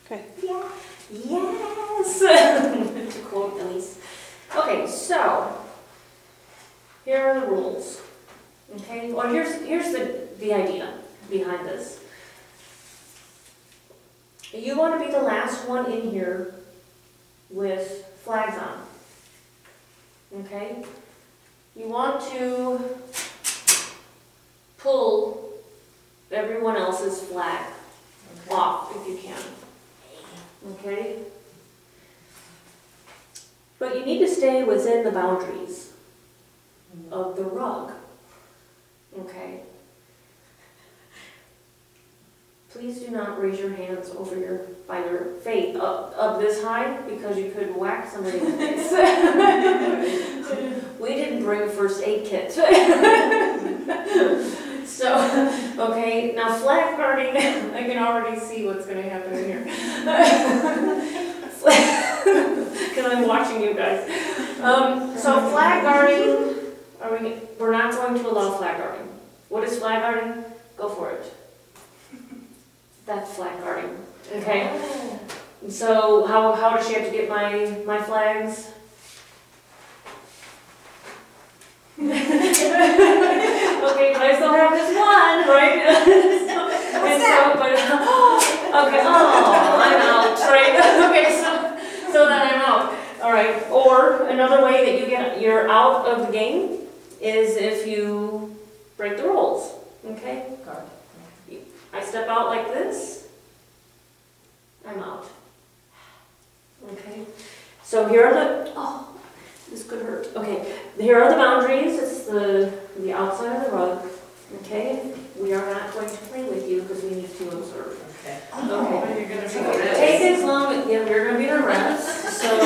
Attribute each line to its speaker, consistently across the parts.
Speaker 1: Okay.
Speaker 2: Yeah. Yes! To quote Denise. Okay, so here are the rules. Okay, well here's the idea behind this. You want to be the last one in here with flags on. Okay? You want to pull everyone else's flag off if you can. Okay? But you need to stay within the boundaries of the rug. Okay? Please do not raise your hands over by your face up this high, because you could whack somebody in the face. We didn't bring a first aid kit. So, okay, now flag guarding, I can already see what's going to happen here. Because I'm watching you guys. So flag guarding, we're not going to allow flag guarding. What is flag guarding? Go for it. That's flag guarding. Okay. So how does she have to get my flags? Okay, but I still have this one, right? Okay, oh, I'm out, right? Okay, so then I'm out. All right. Or another way that you're out of the game is if you break the rules. Okay. I step out like this, I'm out. Okay, so here are the, this could hurt. Okay, here are the boundaries. It's the outside of the rug. Okay, we are not going to play with you because we need to observe. Okay. Okay. You're going to take as long, yeah, you're going to be the rest. So,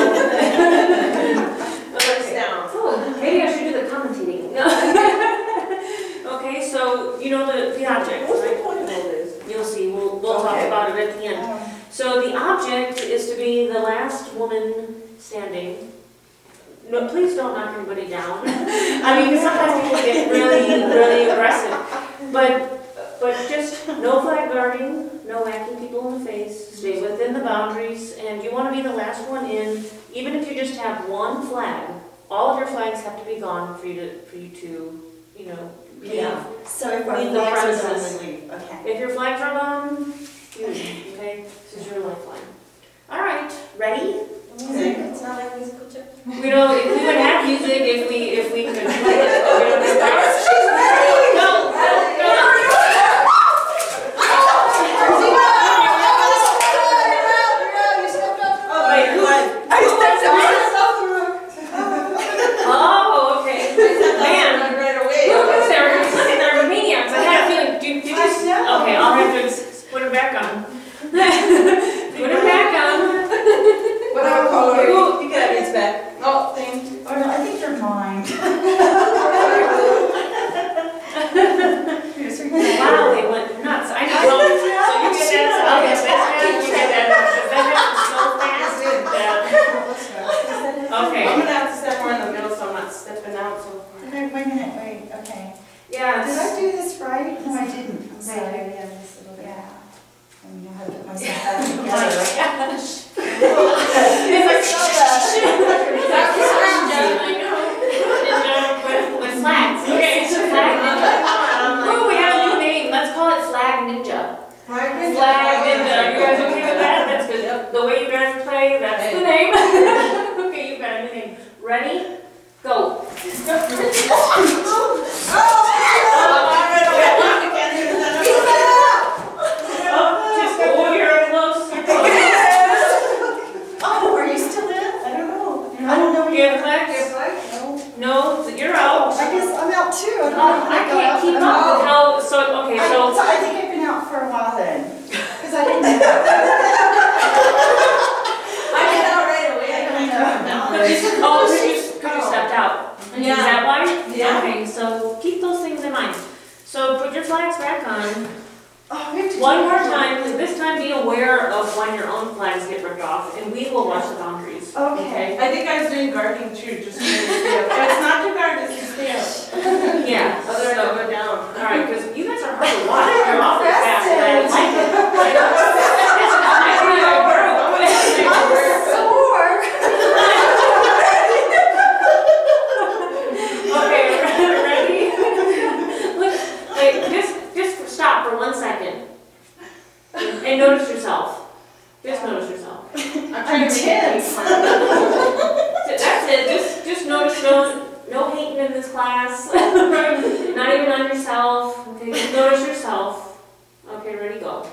Speaker 2: oh, maybe I should do the commentating. Okay, so you know the object, right? You'll see. We'll talk about it at the end. So the object is to be the last woman standing. No, please don't knock anybody down. I mean, sometimes people get really aggressive. But just no flag guarding, no whacking people in the face. Stay within the boundaries, and you want to be the last one in. Even if you just have one flag, all of your flags have to be gone for you to you know.
Speaker 3: Yeah. So if our
Speaker 2: leave the
Speaker 3: flags are
Speaker 2: premises.
Speaker 3: gone, we leave. Okay.
Speaker 2: If your flags are gone, you leave. Okay, this is your lifeline. All right, ready?
Speaker 3: Music. It's not like musical chair.
Speaker 2: We know if we would have music if we could play it. Okay, I'll have to put it back on. Put it back on.
Speaker 3: Whatever color.
Speaker 1: You can have it back.
Speaker 3: Oh, thank you. Oh no, I think they're mine.
Speaker 2: Wow, they went nuts. I know. So you get that. I'll get that. You get that. That happens so fast. Okay.
Speaker 1: I'm going to have to step more in the middle so I'm not stepping out so far.
Speaker 3: Okay, wait a minute, wait, okay.
Speaker 2: Yeah.
Speaker 3: Did I do this right? No, I didn't. I'm sorry.
Speaker 1: Yeah, this little bit.
Speaker 3: Yeah. I know how to put myself back together.
Speaker 2: With flags. Okay, so flag ninja. Oh, we have a new name. Let's call it Flag Ninja. Flag Ninja. You guys okay with that? That's good. The way you guys play, that's the name. Okay, you've got a new name. Ready? Go. No, you're out.
Speaker 3: I guess I'm out too.
Speaker 2: I can't keep up with how. So okay, so
Speaker 3: I think I've been out for a while then, because I didn't know.
Speaker 1: I get out right away. I don't know.
Speaker 2: Because you stepped out.
Speaker 1: Yeah.
Speaker 2: Is that why?
Speaker 1: Yeah.
Speaker 2: Okay, so keep those things in mind. So put your flags back on.
Speaker 3: Oh, we have to
Speaker 2: One more time. This time, be aware of when your own flags get ripped off, and we will watch the boundaries.
Speaker 3: Okay.
Speaker 1: I think I was doing guarding too, just to stay up. It's not to guard, it's to stay up.
Speaker 2: Yeah.
Speaker 1: Otherwise I'll go down.
Speaker 2: All right, because you guys are hard to watch. You're awfully fast.
Speaker 3: Impressive.
Speaker 2: I like it. notice yourself. Just notice yourself.
Speaker 1: I'm tense.
Speaker 2: That's it. Just notice no hating in this class. Not even on yourself. Okay, just notice yourself. Okay, ready, go.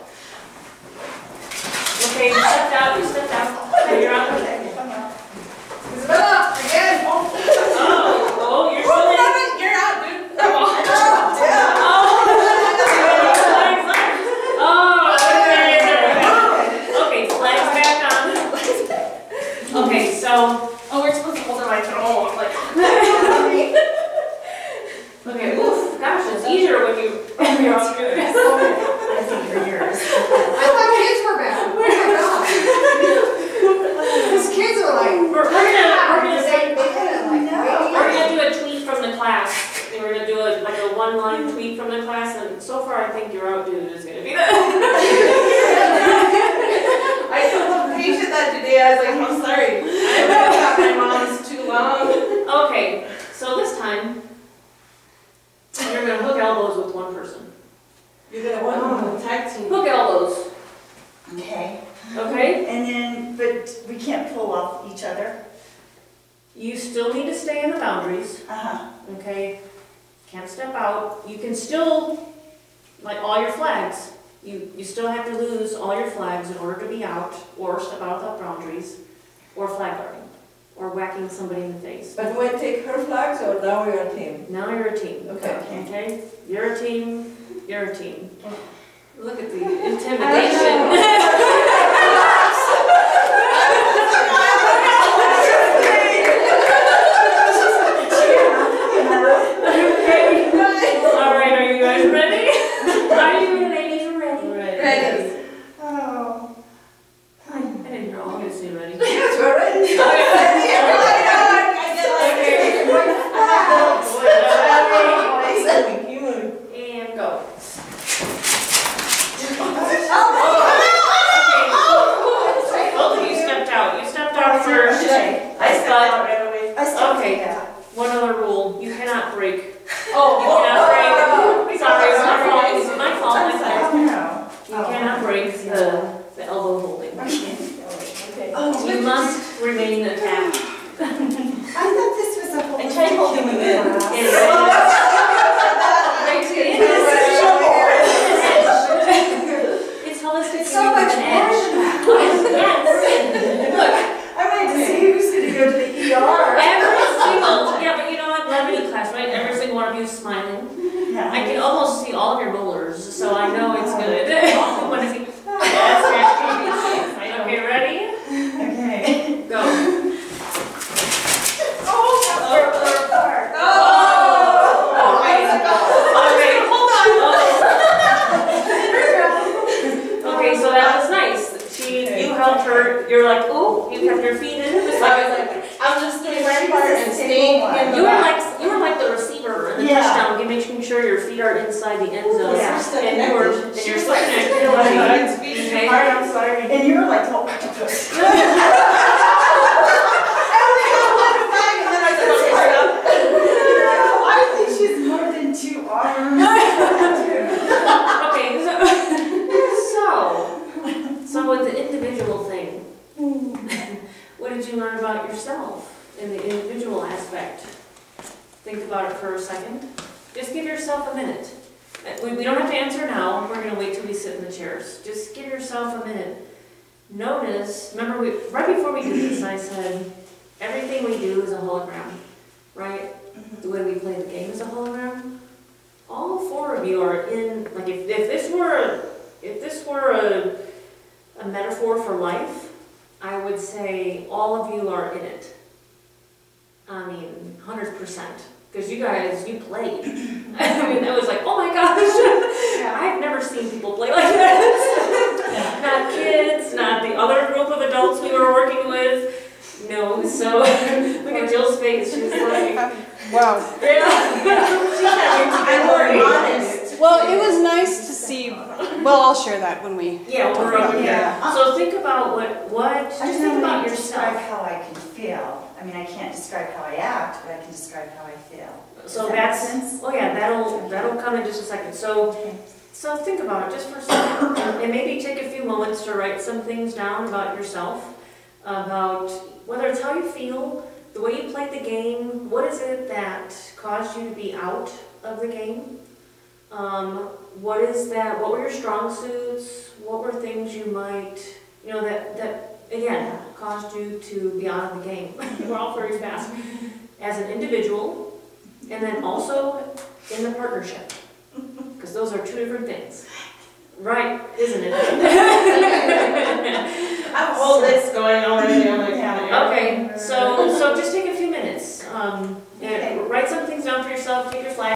Speaker 2: Okay, you stepped out. Okay, you're out.
Speaker 1: Again.
Speaker 2: Oh, you're still in.
Speaker 1: You're out, dude. Come on.
Speaker 2: Okay, flags back on. Okay, so.
Speaker 1: Oh, we're supposed to hold it like throw. Like.
Speaker 2: Okay, oof, gosh, it's easier when you're on good.
Speaker 3: I think you're yours.
Speaker 4: I thought kids were bad. Oh my god. These kids are like,
Speaker 2: We're gonna do a tweet from the class. And we're gonna do a one-line tweet from the class, and so far I think your out dude is gonna be that.
Speaker 1: I told the patient that today. I was like, I'm sorry. I thought my mom's too long.
Speaker 2: Okay, so this time you're gonna hook elbows with one person.
Speaker 1: You're gonna want to tag team.
Speaker 2: Hook elbows.
Speaker 3: Okay.
Speaker 2: Okay?
Speaker 3: And then, but we can't pull off each other.
Speaker 2: You still need to stay in the boundaries. Okay? Can't step out. You can still, like all your flags, you still have to lose all your flags in order to be out, or step out of the boundaries, or flag guarding, or whacking somebody in the face.
Speaker 5: But we take her flags, or now we're a team?
Speaker 2: Now you're a team.
Speaker 5: Okay.
Speaker 2: Okay? You're a team. You're a team. Look at the intimidation. Alright, are you guys ready? Are you ladies ready?
Speaker 1: Ready.
Speaker 3: Oh.
Speaker 2: I didn't hear all of you say ready.
Speaker 5: Yes, we're ready.
Speaker 2: And go. Both of you stepped out. You stepped out first.
Speaker 1: I stepped out right away.
Speaker 2: Okay. One other rule. You cannot break. You
Speaker 1: Oh,
Speaker 2: cannot break. Sorry, it's my fault. It's my fault. My fault.
Speaker 3: No.
Speaker 2: You cannot break the elbow holding. You must remain attached.
Speaker 3: I thought this was a whole.
Speaker 5: I tried holding you in.
Speaker 2: It is. It's holistic.
Speaker 3: So much
Speaker 2: edge. Yes. Look,
Speaker 3: I wanted to see who's going to go to the ER.
Speaker 2: every single, yeah, but you know what, Levity Class, right? Every single one of you is smiling.
Speaker 3: Yeah.
Speaker 2: I can almost see all of your molars, so I know it's good. When I see, yes, okay, ready?
Speaker 3: Okay.
Speaker 2: Go. Okay, so that was nice. You helped her. You're like, ooh, you kept your feet in. Just like,
Speaker 1: I'm just doing my part and staying in the
Speaker 2: you
Speaker 1: back.
Speaker 2: were like the receiver in the
Speaker 3: Yeah.
Speaker 2: touchdown. You're making sure your feet are inside the end zone.
Speaker 3: Yeah.
Speaker 2: And you're still connected.
Speaker 1: I'm speaking too hard, I'm sorry.
Speaker 3: And you were like, oh, I think she's more than 2 arms.
Speaker 2: Okay, so with the individual thing, what did you learn about yourself in the individual aspect? Think about it for a second. Just give yourself a minute. We don't have to answer now. We're going to wait till we sit in the chairs. Just give yourself a minute. Notice, remember, right before we did this, I said, everything we do is a hologram, right? The way we play the game is a hologram. All 4 of you are in, like if this were a metaphor for life, I would say all of you are in it. I mean, 100%. Because you guys, you played. I mean, that was like, oh my gosh, I've never seen people play like that. Not kids, not the other group of adults we were working with. No, so look at Jill's face. She's like,
Speaker 6: Wow.
Speaker 1: I'm more honest.
Speaker 6: Well, it was nice to see. Well, I'll share that when we.
Speaker 2: yeah, we're over here.
Speaker 3: Yeah.
Speaker 2: So think about just think about
Speaker 3: describe
Speaker 2: yourself.
Speaker 3: how I can feel. I mean, I can't describe how I act, but I can describe how I feel.
Speaker 2: So
Speaker 3: Does that
Speaker 2: that's,
Speaker 3: make sense?
Speaker 2: oh yeah, that'll come in just a second. So think about it just for a second. And maybe take a few moments moments to write some things down about yourself, about whether it's how you feel, the way you played the game, what is it that caused you to be out of the game? What were your strong suits? What were things you might, that again, caused you to be out of the game? We're all very fast. As an individual, and then also in the partnership. Because those are two different things. Right, isn't it?
Speaker 1: I have a whole list going already on my calendar.
Speaker 2: Okay, so just take a few minutes. And write some things down for yourself, take your flag.